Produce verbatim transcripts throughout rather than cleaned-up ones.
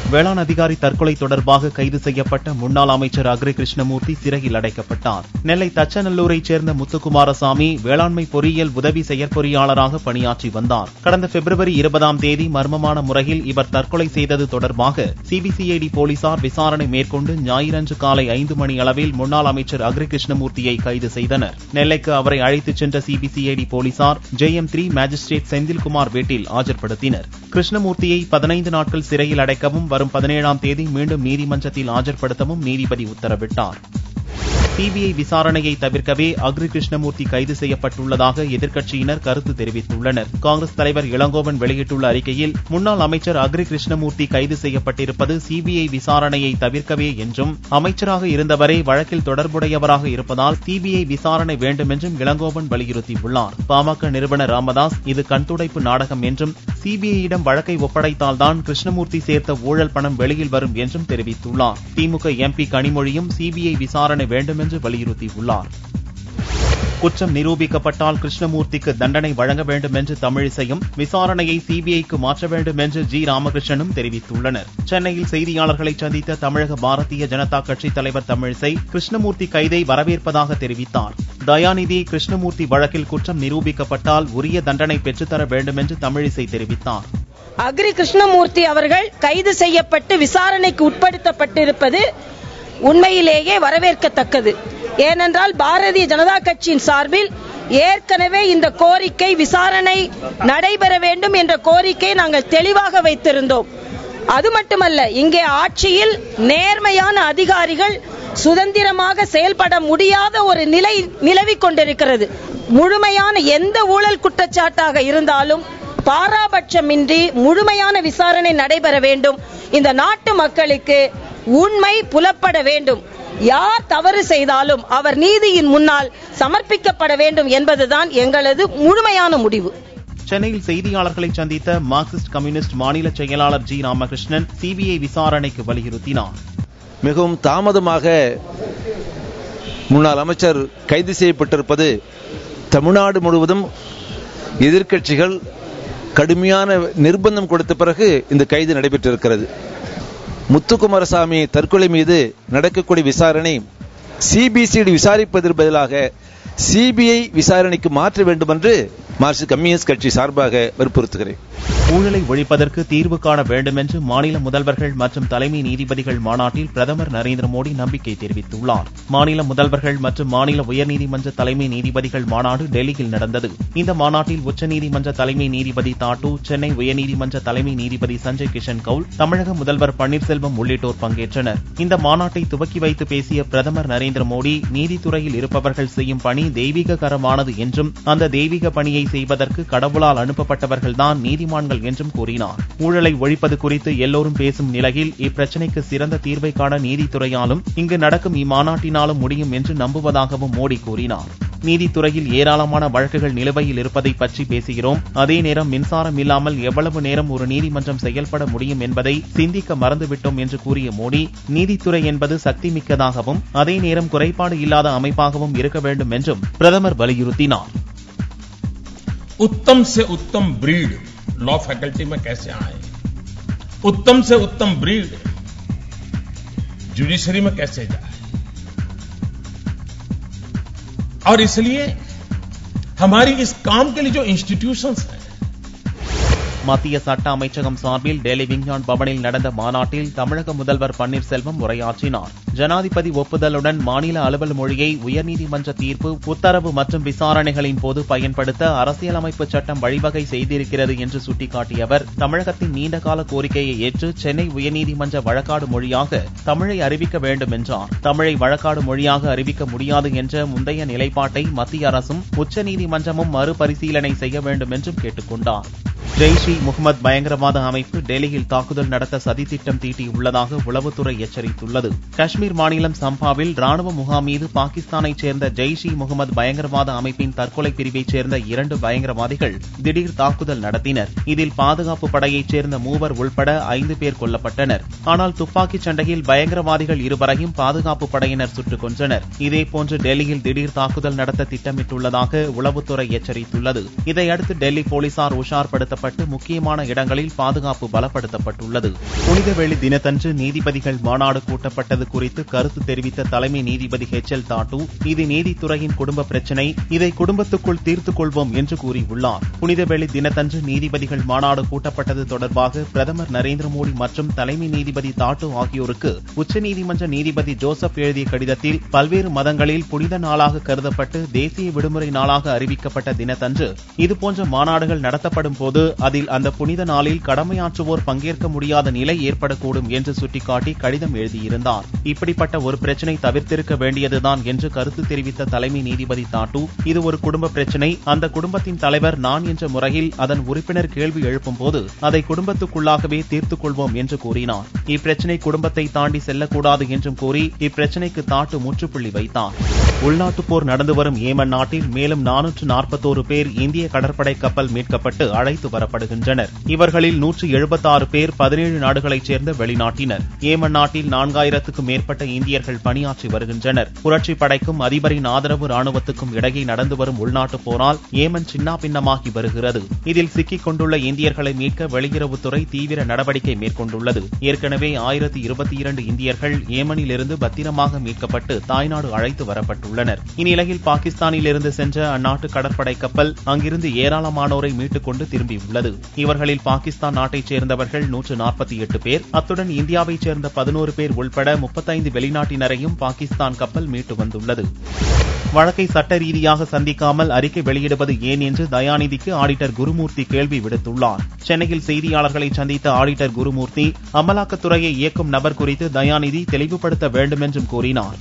வேளாண் அதிகாரி தற்கொலை தொடர்பாக கைது செய்யப்பட்ட முன்னாள் அமைச்சர் அக்ரி கிருஷ்ணமூர்த்தி சிறையில் அடைக்கப்பட்டார். நெல்லை தச்சநல்லூரைச் சேர்ந்த முத்துக்குமாரசாமி வேளாண்மை பொறியியல் உதவி செயற்பொறியாளராக பணியாற்றி வந்தார். கடந்த பிப்ரவரி இருபதாம் தேதி மர்மமான முறையில் இவர் தற்கொலை செய்தது தொடர்பாக சிபிசிஐடி போலீசார் விசாரணை மேற்கொண்டு ஞாயிறன்று காலை ஐந்து மணி அளவில் முன்னாள் அமைச்சர் அக்ரி கிருஷ்ணமூர்த்தியை கைது செய்தனர். நெல்லைக்கு அவரை அழைத்துச் சென்ற சிபிசிஐடி போலீசார் J M three magistrate Senthilkumar வீட்டில் ஆஜர்படுத்தினர். கிருஷ்ணமூர்த்தியை பதினைந்து நாட்கள் சிறையில் அடைக்கவும் வரும் பதினேழாம் தேதி மீண்டும் நீதிமன்றத்தில் ஆஜர்படுத்தவும் நீதிபதி உத்தரவிட்டார். சிபிஐ விசாரணையை தவிர்க்கவே அக்ரி கிருஷ்ணமூர்த்தி கைது செய்யப்பட்டுள்ளதாக எதிர்க்கட்சியினர் கருத்து தெரிவித்துள்ளனர். காங்கிரஸ் தலைவர் இளங்கோவன் வெளியிட்டுள்ள அறிக்கையில் முன்னாள் அமைச்சர் அக்ரி கிருஷ்ணமூர்த்தி கைது செய்யப்பட்டிருப்பது சிபிஐ விசாரணையை தவிர்க்கவே என்றும் அமைச்சராக இருந்தவரே வழக்கில் தொடர்புடையவராக இருப்பதால் சிபிஐ விசாரணை வேண்டும் என்றும் இளங்கோவன் வலியுறுத்தியுள்ளார். பாமக நிறுவனர் ராமதாஸ் இது கண்துடைப்பு நாடகம் என்றும் சிபிஐயிடம் வழக்கை ஒப்படைத்தால்தான் கிருஷ்ணமூர்த்தி சேர்த்த ஊழல் பணம் வெளியில் வரும் என்றும் தெரிவித்துள்ளார். திமுக எம்பி கனிமொழியும் சிபிஐ விசாரணை வேண்டும் என்று வலியுறுத்தியுள்ளார். குற்றம் நிரூபிக்கப்பட்டால் கிருஷ்ணமூர்த்திக்கு தண்டனை வழங்க வேண்டும் என்று தமிழிசையும் விசாரணையை சிபிஐக்கு மாற்ற வேண்டும் என்று ஜி ராமகிருஷ்ணனும் தெரிவித்துள்ளனர். சென்னையில் செய்தியாளர்களை சந்தித்த தமிழக பாரதிய ஜனதா கட்சித் தலைவர் தமிழிசை கிருஷ்ணமூர்த்தி கைதை வரவேற்பதாக தெரிவித்தார். தயாநிதி கிருஷ்ணமூர்த்தி வழக்கில் குற்றம் நிரூபிக்கப்பட்டால் உரிய தண்டனை பெற்றுத்தர வேண்டும் என்று தமிழிசை தெரிவித்தார். அக்ரி கிருஷ்ணமூர்த்தி அவர்கள் கைது செய்யப்பட்டு விசாரணைக்கு உட்படுத்தப்பட்டிருப்பது உண்மையிலேயே வரவேற்கத்தக்கது. ஏனென்றால் பாரதிய ஜனதா கட்சியின் சார்பில் ஏற்கனவே இந்த கோரிக்கை விசாரணை நடைபெற வேண்டும் என்ற கோரிக்கை நாங்கள் தெளிவாக வைத்திருந்தோம். அது மட்டுமல்ல, இங்கே ஆட்சியில் நேர்மையான அதிகாரிகள் சுதந்திரமாக செயல்பட முடியாத ஒரு நிலை நிலவிக் கொண்டிருக்கிறது. முழுமையான எந்த ஊழல் குற்றச்சாட்டாக இருந்தாலும் பாராபட்சமின்றி முழுமையான விசாரணை நடைபெற வேண்டும். இந்த நாட்டு மக்களுக்கு உண்மை புலப்பட வேண்டும். யார் தவறு செய்தாலும் அவர் நீதியின் முன்னால் சமர்ப்பிக்கப்பட வேண்டும் என்பதுதான் எங்களது முழுமையான முடிவு. சென்னையில் செய்தியாளர்களை சந்தித்த மார்க்சிஸ்ட் கம்யூனிஸ்ட் மாநில செயலாளர் ஜி ராமகிருஷ்ணன் சிபிஐ விசாரணைக்கு வலியுறுத்தினார். மிகவும் தாமதமாக முன்னாள் அமைச்சர் கைது செய்யப்பட்டிருப்பது தமிழ்நாடு முழுவதும் எதிர்க்கட்சிகள் கடுமையான நிர்பந்தம் கொடுத்த பிறகு இந்த கைது நடைபெற்றிருக்கிறது. முத்துக்குமாரசாமி தற்கொலை மீது நடக்கக்கூடிய விசாரணை சிபிசிஐடி விசாரிப்பதற்கு பதிலாக சிபிஐ விசாரணைக்கு மாற்ற வேண்டும் என்று மார்க்சிஸ்ட் கம்யூனிஸ்ட் கட்சி சார்பாக வற்புறுத்துகிறேன். ஊழலை ஒழிப்பதற்கு தீர்வு காண வேண்டும் என்று மாநில முதல்வர்கள் மற்றும் தலைமை நீதிபதிகள் மாநாட்டில் பிரதமர் நரேந்திர மோடி நம்பிக்கை தெரிவித்துள்ளார். மாநில முதல்வர்கள் மற்றும் மாநில உயர்நீதிமன்ற தலைமை நீதிபதிகள் மாநாடு டெல்லியில் நடந்தது. இந்த மாநாட்டில் உச்சநீதிமன்ற தலைமை நீதிபதி தாட்டு, சென்னை உயர்நீதிமன்ற தலைமை நீதிபதி சஞ்சய் கிஷன் கவுல், தமிழக முதல்வர் பன்னீர்செல்வம் உள்ளிட்டோர் பங்கேற்றனர். இந்த மாநாட்டை துவக்கி வைத்து பேசிய பிரதமர் நரேந்திர மோடி, நீதித்துறையில் இருப்பவர்கள் செய்யும் பணி தெய்வீகரமானது என்றும் அந்த தெய்வீக பணியை செய்வதற்கு கடவுளால் அனுப்பப்பட்டவர்கள்தான் நீதிமான்கள் என்றும் கூறினார். ஊழலை ஒழிப்பது குறித்து எல்லோரும் பேசும் நிலையில் இப்பிரச்சினைக்கு சிறந்த தீர்வை காண நீதித்துறையாலும் இங்கு நடக்கும் இம்மாநாட்டினாலும் முடியும் என்று நம்புவதாகவும் மோடி கூறினார். நீதித்துறையில் ஏராளமான வழக்குகள் நிலுவையில் இருப்பதை பற்றி பேசுகிறோம். அதே நேரம் மின்சாரம் இல்லாமல் எவ்வளவு நேரம் ஒரு நீதிமன்றம் செயல்பட முடியும் என்பதை சிந்திக்க மறந்துவிட்டோம் என்று கூறிய மோடி, நீதித்துறை என்பது சக்தி மிக்கதாகவும் அதே நேரம் குறைபாடு இல்லாத அமைப்பாகவும் இருக்க வேண்டும் என்றும் பிரதமர் வலியுறுத்தினார். उत्तम से उत्तम ब्रीड लॉ फैकल्टी में कैसे आए, उत्तम से उत्तम ब्रीड जुडिशरी में कैसे जाए, और इसलिए हमारी इस काम के लिए जो इंस्टीट्यूशंस हैं. மத்திய சட்ட அமைச்சகம் சார்பில் டெல்லி விஞ்ஞான் பவனில் நடந்த மாநாட்டில் தமிழக முதல்வர் பன்னீர்செல்வம் உரையாற்றினார். ஜனாதிபதி ஒப்புதலுடன் மாநில அலுவல் மொழியை உயர்நீதிமன்ற தீர்ப்பு, உத்தரவு மற்றும் விசாரணைகளின் போது பயன்படுத்த அரசியலமைப்பு சட்டம் வழிவகை செய்திருக்கிறது என்று சுட்டிக்காட்டிய அவர், தமிழகத்தின் நீண்டகால கோரிக்கையை ஏற்று சென்னை உயர்நீதிமன்ற வழக்காடு மொழியாக தமிழை அறிவிக்க வேண்டும் என்றார். தமிழை வழக்காடு மொழியாக அறிவிக்க முடியாது என்ற முந்தைய நிலைப்பாட்டை மத்திய அரசும் உச்சநீதிமன்றமும் மறுபரிசீலனை செய்ய வேண்டும் என்றும் கேட்டுக் கொண்டார். ஜெய்ஷ் இ முகமது பயங்கரவாத அமைப்பு டெல்லியில் தாக்குதல் நடத்த சதித்திட்டம் தீட்டியுள்ளதாக உளவுத்துறை எச்சரித்துள்ளது. காஷ்மீர் மாநிலம் சம்பாவில் ராணுவ முகாம் மீது பாகிஸ்தானைச் சேர்ந்த ஜெய்ஷ் இ முகமது பயங்கரவாத அமைப்பின் தற்கொலை பிரிவைச் சேர்ந்த இரண்டு பயங்கரவாதிகள் திடீர் தாக்குதல் நடத்தினர். இதில் பாதுகாப்பு படையைச் சேர்ந்த மூவர் உள்பட ஐந்து பேர் கொல்லப்பட்டனர். ஆனால் துப்பாக்கிச் சண்டையில் பயங்கரவாதிகள் இருவரையும் பாதுகாப்பு படையினர் சுட்டுக் கொன்றனர். இதேபோன்று டெல்லியில் திடீர் தாக்குதல் நடத்த திட்டமிட்டுள்ளதாக உளவுத்துறை எச்சரித்துள்ளது. இதையடுத்து டெல்லி போலீசார் உஷார்படுத்த ஏற்படுத்தப்பட்டு முக்கியமான இடங்களில் பாதுகாப்பு பலப்படுத்தப்பட்டுள்ளது. புனிதவெள்ளி தினத்தன்று நீதிபதிகள் மாநாடு கூட்டப்பட்டது குறித்து கருத்து தெரிவித்த தலைமை நீதிபதி எச் எல் தாட்டு, இது நீதித்துறையின் குடும்ப பிரச்சினை, இதை குடும்பத்துக்குள் தீர்த்துக் கொள்வோம் என்று கூறியுள்ளார். புனிதவெள்ளி தினத்தன்று நீதிபதிகள் மாநாடு கூட்டப்பட்டது தொடர்பாக பிரதமர் நரேந்திர மோடி மற்றும் தலைமை நீதிபதி தாட்டு ஆகியோருக்கு உச்சநீதிமன்ற நீதிபதி ஜோசப் எழுதிய கடிதத்தில் பல்வேறு மதங்களில் புனித நாளாக கருதப்பட்டு தேசிய விடுமுறை நாளாக அறிவிக்கப்பட்ட தினத்தன்று இதுபோன்ற மாநாடுகள் நடத்தப்படும் போது அதில் அந்த புனித நாளில் கடமையாற்றுவோர் பங்கேற்க முடியாத நிலை ஏற்படக்கூடும் என்று சுட்டிக்காட்டி கடிதம் எழுதியிருந்தார். இப்படிப்பட்ட ஒரு பிரச்சினை தவிர்த்திருக்க வேண்டியதுதான் என்று கருத்து தெரிவித்த தலைமை நீதிபதி தாட்டு, இது ஒரு குடும்ப பிரச்சினை, அந்த குடும்பத்தின் தலைவர் நான் என்ற முறையில் அதன் உறுப்பினர் கேள்வி எழுப்பும் போது அதை குடும்பத்துக்குள்ளாகவே தீர்த்துக் கொள்வோம் என்று கூறினார். இப்பிரச்சினை குடும்பத்தை தாண்டி செல்லக்கூடாது என்றும் கூறி இப்பிரச்சினைக்கு தாட்டு முற்றுப்புள்ளி வைத்தார். உள்நாட்டுப் போர் நடந்து வரும் ஏமன் நாட்டில் மேலும் நானூற்று நாற்பத்தோரு பேர் இந்திய கடற்படை கப்பல் மீட்கப்பட்டு அழைத்து வரப்படுகின்றனர். இவர்களில் நூற்று எழுபத்தாறு பேர் பதினேழு நாடுகளைச் சேர்ந்த வெளிநாட்டினர். ஏமன் நாட்டில் நான்காயிரத்துக்கும் மேற்பட்ட இந்தியர்கள் பணியாற்றி வருகின்றனர். புரட்சிப் படைக்கும் அதிபரின் ஆதரவு ராணுவத்துக்கும் இடையே நடந்து வரும் உள்நாட்டுப் போரால் ஏமன் சின்னாபின்னமாகி வருகிறது. இதில் சிக்கிக் கொண்டுள்ள இந்தியர்களை மீட்க வெளியுறவுத்துறை தீவிர நடவடிக்கை மேற்கொண்டுள்ளது. ஏற்கனவே ஆயிரத்து இருபத்தி இரண்டு இந்தியர்கள் ஏமனில் இருந்து பத்திரமாக மீட்கப்பட்டு தாய்நாடு அழைத்து வரப்பட்டுள்ளனர். இந்நிலையில் பாகிஸ்தானில் இருந்து சென்ற அந்நாட்டு கடற்படை கப்பல் அங்கிருந்து ஏராளமானோரை மீட்டுக் கொண்டு திரும்பியுள்ளது. இவர்களில் பாகிஸ்தான் நாட்டைச் சேர்ந்தவர்கள் நூற்று நாற்பத்தி எட்டு பேர், அத்துடன் இந்தியாவைச் சேர்ந்த பதினோரு பேர் உள்பட முப்பத்தைந்து வெளிநாட்டினரையும் பாகிஸ்தான் கப்பல் மீட்டு வந்துள்ளது. வழக்கை சட்ட ரீதியாக சந்திக்காமல் அறிக்கை வெளியிடுவது ஏன் என்று தயாநிதிக்கு ஆடிட்டர் குருமூர்த்தி கேள்வி விடுத்துள்ளார். சென்னையில் செய்தியாளர்களை சந்தித்த ஆடிட்டர் குருமூர்த்தி, அமலாக்கத்துறையை இயக்கும் நபர் குறித்து தயாநிதி தெளிவுபடுத்த வேண்டும் என்றும் கூறினார்.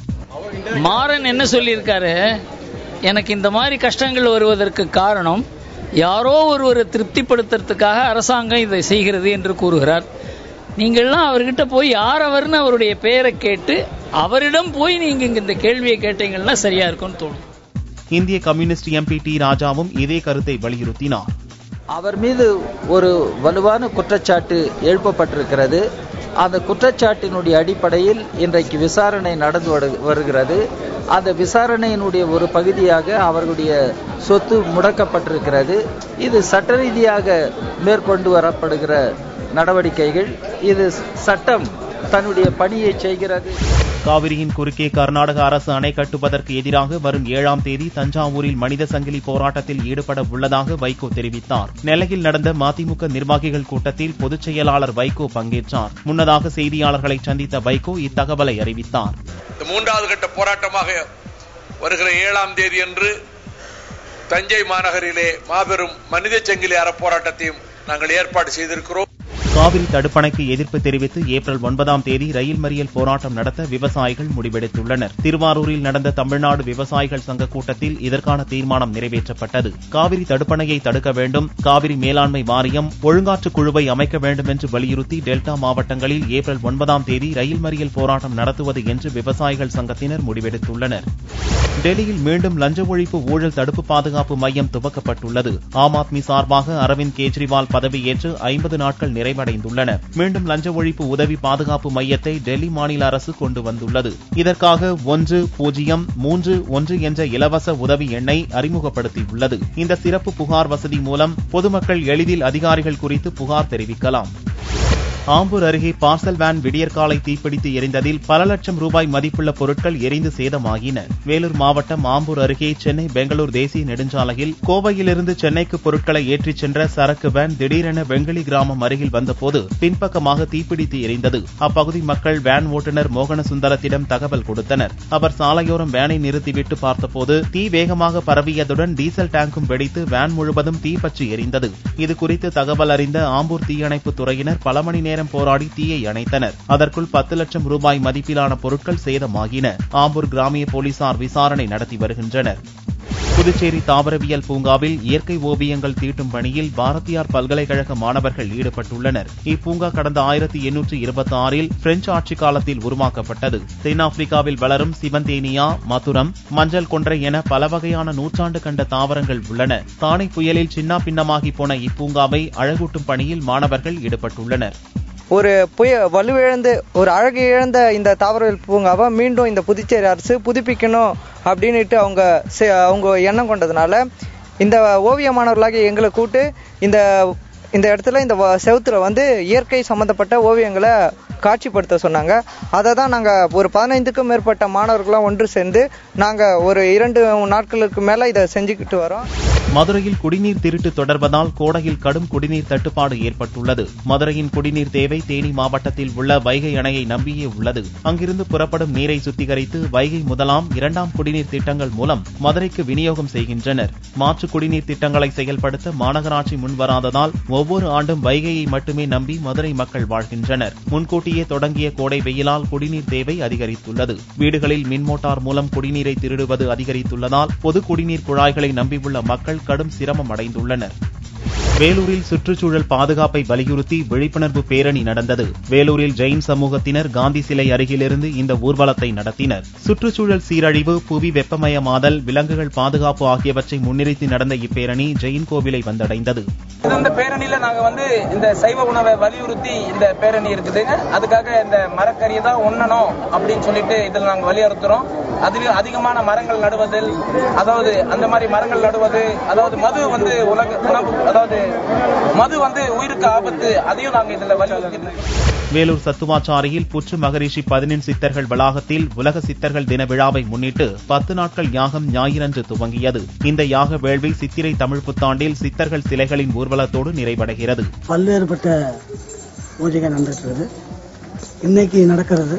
மாறன் என்ன சொல்லியிருக்காரு, எனக்கு இந்த மாதிரி கஷ்டங்கள் வருவதற்கு காரணம் யாரோ ஒருவரை திருப்திப்படுத்துறதுக்காக அரசாங்கம் இதை செய்கிறது என்று கூறுகிறார். நீங்கள்லாம் அவர்கிட்ட போய் யார் அவர்னு அவருடைய பெயரை கேட்டு அவரிடம் போய் நீங்க இந்த கேள்வியை கேட்டீங்கன்னா சரியா இருக்கும்னு தோணும். இந்திய கம்யூனிஸ்ட் எம்பி டி ராஜாவும் இதே கருத்தை வலியுறுத்தினார். அவர் மீது ஒரு வலுவான குற்றச்சாட்டு எழுப்பப்பட்டிருக்கிறது. அந்த குற்றச்சாட்டினுடைய அடிப்படையில் இன்றைக்கு விசாரணை நடந்து வருகிறது. அந்த விசாரணையினுடைய ஒரு பகுதியாக அவர்களுடைய சொத்து முடக்கப்பட்டிருக்கிறது. இது சட்ட ரீதியாக மேற்கொண்டு வரப்படுகிற நடவடிக்கைகள். இது சட்டம் தன்னுடைய பணியை செய்கிறது. காவிரியின் குறுக்கே கர்நாடக அரசு அணை கட்டுவதற்கு எதிராக வரும் ஏழாம் தேதி தஞ்சாவூரில் மனித சங்கிலி போராட்டத்தில் ஈடுபட உள்ளதாக வைகோ தெரிவித்தார். நெல்லையில் நடந்த மதிமுக நிர்வாகிகள் கூட்டத்தில் பொதுச் செயலாளர் வைகோ பங்கேற்றார். முன்னதாக செய்தியாளர்களை சந்தித்த வைகோ இத்தகவலை அறிவித்தார். மூன்றாவது கட்ட போராட்டமாக வருகிற ஏழாம் தேதி அன்று தஞ்சை மாநகரிலே மாபெரும் மனித சங்கிலி அறப்போராட்டத்தையும் நாங்கள் ஏற்பாடு செய்திருக்கிறோம். காவிரி தடுப்பணைக்கு எதிர்ப்பு தெரிவித்து ஏப்ரல் ஒன்பதாம் தேதி ரயில் மறியல் போராட்டம் நடத்த விவசாயிகள் முடிவெடுத்துள்ளனர். திருவாரூரில் நடந்த தமிழ்நாடு விவசாயிகள் சங்க கூட்டத்தில் இதற்கான தீர்மானம் நிறைவேற்றப்பட்டது. காவிரி தடுப்பணையை தடுக்க வேண்டும், காவிரி மேலாண்மை வாரியம், ஒழுங்காற்று குழுவை அமைக்க வேண்டும் என்று வலியுறுத்தி டெல்டா மாவட்டங்களில் ஏப்ரல் ஒன்பதாம் தேதி ரயில் மறியல் போராட்டம் நடத்துவது என்று விவசாயிகள் சங்கத்தினர் முடிவெடுத்துள்ளனர். டெல்லியில் மீண்டும் லஞ்ச ஒழிப்பு ஊழல் தடுப்பு பாதுகாப்பு மையம் துவக்கப்பட்டுள்ளது. ஆம் ஆத்மி சார்பாக அரவிந்த் கெஜ்ரிவால் பதவியேற்று ஐம்பது நாட்கள் நிறைவடைந்துள்ளன. மீண்டும் லஞ்ச ஒழிப்பு உதவி பாதுகாப்பு மையத்தை டெல்லி மாநில அரசு கொண்டு வந்துள்ளது. இதற்காக ஒன்று பூஜ்ஜியம் மூன்று ஒன்று என்ற இலவச உதவி எண்ணை அறிமுகப்படுத்தியுள்ளது. இந்த சிறப்பு புகார் வசதி மூலம் பொதுமக்கள் எளிதில் அதிகாரிகள் குறித்து புகார் தெரிவிக்கலாம். ஆம்பூர் அருகே பார்சல் வேன் விடியற்காலை தீப்பிடித்து எரிந்ததில் பல லட்சம் ரூபாய் மதிப்புள்ள பொருட்கள் எரிந்து சேதமாகின. வேலூர் மாவட்டம் ஆம்பூர் அருகே சென்னை பெங்களூர் தேசிய நெடுஞ்சாலையில் கோவையிலிருந்து சென்னைக்கு பொருட்களை ஏற்றிச் சென்ற சரக்கு வேன் திடீரென வெங்கலி கிராமம் அருகில் வந்தபோது பின்பக்கமாக தீப்பிடித்து எரிந்தது. அப்பகுதி மக்கள் வேன் ஓட்டுநர் மோகன சுந்தரத்திடம் தகவல் கொடுத்தனர். அவர் சாலையோரம் வேனை நிறுத்திவிட்டு பார்த்தபோது தீ வேகமாக பரவியதுடன் டீசல் டேங்கும் வெடித்து வேன் முழுவதும் தீப்பற்றி எரிந்தது. இதுகுறித்து தகவல் அறிந்த ஆம்பூர் தீயணைப்பு துறையினர் பல மணி நேரம் போராடி தீயை அணைத்தனர். அதற்குள் பத்து லட்சம் ரூபாய் மதிப்பிலான பொருட்கள் சேதமாகின. ஆம்பூர் கிராமிய போலீசார் விசாரணை நடத்தி வருகின்றனர். புதுச்சேரி தாவரவியல் பூங்காவில் இயற்கை ஓவியங்கள் தீட்டும் பணியில் பாரதியார் பல்கலைக்கழக மாணவர்கள் ஈடுபட்டுள்ளனர். இப்பூங்கா கடந்த ஆயிரத்தி எண்ணூற்று இருபத்தி ஆறில் பிரெஞ்சு ஆட்சி காலத்தில் உருவாக்கப்பட்டது. தென்னாப்பிரிக்காவில் வளரும் சிவந்தேனியா, மதுரம், மஞ்சள் கொன்றை என பல வகையான நூற்றாண்டு கண்ட தாவரங்கள் உள்ளன. தானே புயலில் சின்னா பின்னமாகி போன இப்பூங்காவை அழகூட்டும் பணியில் மாணவர்கள் ஈடுபட்டுள்ளனர். ஒரு புய வலுவிழந்து ஒரு அழகு இழந்த இந்த தாவரவியல் பூங்காவை மீண்டும் இந்த புதுச்சேரி அரசு புதுப்பிக்கணும் அப்படின்னுட்டு அவங்க அவங்க எண்ணம் கொண்டதுனால இந்த ஓவிய மாணவர்களாக எங்களை கூட்டு இந்த இந்த இடத்துல இந்த செவுத்துல வந்து இயற்கை சம்பந்தப்பட்ட ஓவியங்களை காட்சிப்படுத்த சொன்னாங்க. அதை தான் நாங்கள் ஒரு பதினைந்துக்கும் மேற்பட்ட மாணவர்களாம் ஒன்று சேர்ந்து நாங்கள் ஒரு இரண்டு நாட்களுக்கு மேலே இதை செஞ்சுக்கிட்டு வரோம். மதுரையில் குடிநீர் திருட்டு தொடர்வதால் கோடையில் கடும் குடிநீர் தட்டுப்பாடு ஏற்பட்டுள்ளது. மதுரையின் குடிநீர் தேவை தேனி மாவட்டத்தில் உள்ள வைகை அணையை நம்பியே உள்ளது. அங்கிருந்து புறப்படும் நீரை சுத்திகரித்து வைகை முதலாம் இரண்டாம் குடிநீர் திட்டங்கள் மூலம் மதுரைக்கு விநியோகம் செய்கின்றனர். மாற்று குடிநீர் திட்டங்களை செயல்படுத்த மாநகராட்சி முன்வராததால் ஒவ்வொரு ஆண்டும் வைகையை மட்டுமே நம்பி மதுரை மக்கள் வாழ்கின்றனர். முன்கூட்டியே தொடங்கிய கோடை வெயிலால் குடிநீர் தேவை அதிகரித்துள்ளது. வீடுகளில் மின்மோட்டார் மூலம் குடிநீரை திருடுவது அதிகரித்துள்ளதால் பொது குடிநீர் குழாய்களை நம்பியுள்ள மக்கள் கடும் சிரமம் அடைந்துள்ளனர். வேலூரில் சுற்றுச்சூழல் பாதுகாப்பை வலியுறுத்தி விழிப்புணர்வு பேரணி நடந்தது. வேலூரில் ஜெயின் சமூகத்தினர் காந்தி சிலை அருகிலிருந்து இந்த ஊர்வலத்தை நடத்தினர். சுற்றுச்சூழல் சீரழிவு, புவி வெப்பமயமாதல், விலங்குகள் பாதுகாப்பு ஆகியவற்றை முன்னிறுத்தி நடந்த இப்பேரணி ஜெயின் கோவிலை வந்தடைந்தது. இந்த பேரணியில நாங்க வந்து இந்த சைவ உணவை வலியுறுத்தி இந்த பேரணி இருக்குது. அதுக்காக இந்த மரக்கறியை தான் உண்ணணும் அப்படின்னு சொல்லிட்டு இதில் நாங்க வலியுறுத்துறோம். அதில் அதிகமான மரங்கள் நடுவதில், அதாவது அந்த மாதிரி மரங்கள் நடுவது, அதாவது மது வந்து உலக உணவு, அதாவது மது வந்து உயிருக்கு ஆபத்து, அதையும் நாங்க இதுல வலியுறுத்தி. வேலூர் சத்துவாச்சாரியில் புற்று மகரிஷி பதினெண் சித்தர்கள் வளாகத்தில் உலக சித்தர்கள் தின விழாவை முன்னிட்டு பத்து நாட்கள் யாகம் ஞாயிறன்று துவங்கியது. இந்த யாக வேள்வி சித்திரை தமிழ் புத்தாண்டில் சித்தர்கள் சிலைகளின் ஊர்வலத்தோடு நிறைவடைகிறது. பல்வேறுபட்ட பூஜைகள் நடந்துட்டு இன்னைக்கு நடக்கிறது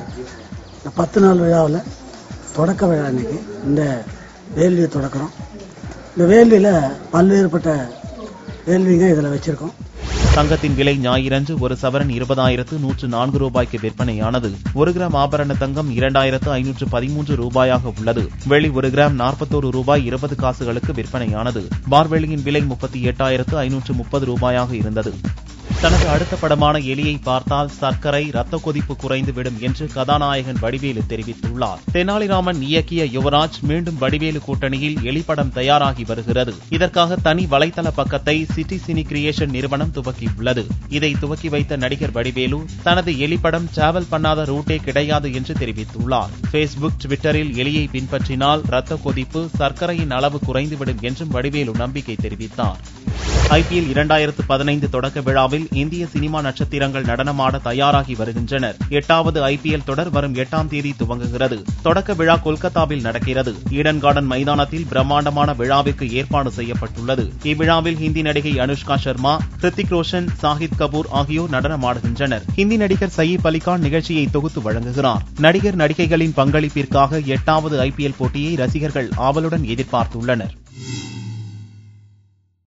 பத்து நாள் விழாவில் தொடக்க விழா. இன்னைக்கு இந்த வேள்வியை தொடக்கிறோம். இந்த வேள்வியில பல்வேறுபட்ட வேள்விங்க இதில் வச்சிருக்கோம். தங்கத்தின் விலை ஞாயிறன்று ஒரு சவரன் இருபதாயிரத்து நூற்று நான்கு ரூபாய்க்கு விற்பனையானது. ஒரு கிராம் ஆபரண தங்கம் இரண்டாயிரத்து ஐநூற்று பதிமூன்று ரூபாயாக உள்ளது. வெள்ளி ஒரு கிராம் நாற்பத்தோரு ரூபாய் இருபது காசுகளுக்கு விற்பனையானது. பார்வெள்ளியின் விலை முப்பத்தி எட்டாயிரத்து ஐநூற்று முப்பது ரூபாயாக இருந்தது. தனது அடுத்த படமான எலியை பார்த்தால் சர்க்கரை ரத்த கொதிப்பு குறைந்துவிடும் என்று கதாநாயகன் வடிவேலு தெரிவித்துள்ளார். தெனாலிராமன் இயக்கிய யுவராஜ் மீண்டும் வடிவேலு கூட்டணியில் எலி படம் தயாராகி வருகிறது. இதற்காக தனி வலைதள பக்கத்தை சிட்டி சினி கிரியேஷன் நிறுவனம் துவக்கியுள்ளது. இதை துவக்கி வைத்த நடிகர் வடிவேலு தனது எலி படம் டிராவல் பண்ணாத ரூட்டே கிடையாது என்று தெரிவித்துள்ளார். பேஸ்புக், ட்விட்டரில் எலியை பின்பற்றினால் ரத்த கொதிப்பு, சர்க்கரையின் அளவு குறைந்துவிடும் என்றும் வடிவேலு நம்பிக்கை தெரிவித்தார். ஐபிஎல் இரண்டாயிரத்து பதினைந்து தொடக்க விழாவில் இந்திய சினிமா நட்சத்திரங்கள் நடனமாட தயாராகி வருகின்றனர். எட்டாவது ஐபிஎல் தொடர் வரும் எட்டாம் தேதி துவங்குகிறது. தொடக்க விழா கொல்கத்தாவில் நடக்கிறது. ஈடன் கார்டன் மைதானத்தில் பிரம்மாண்டமான விழாவிற்கு ஏற்பாடு செய்யப்பட்டுள்ளது. இவ்விழாவில் ஹிந்தி நடிகை அனுஷ்கா சர்மா, ஹிருத்திக் ரோஷன், சாஹித் கபூர் ஆகியோர் நடனமாடுகின்றனர். ஹிந்தி நடிகர் சயீப் அலிகான் நிகழ்ச்சியை தொகுத்து வழங்குகிறார். நடிகர் நடிகைகளின் பங்களிப்பிற்காக எட்டாவது ஐபிஎல் போட்டியை ரசிகர்கள் ஆவலுடன் எதிர்பார்த்துள்ளனர்.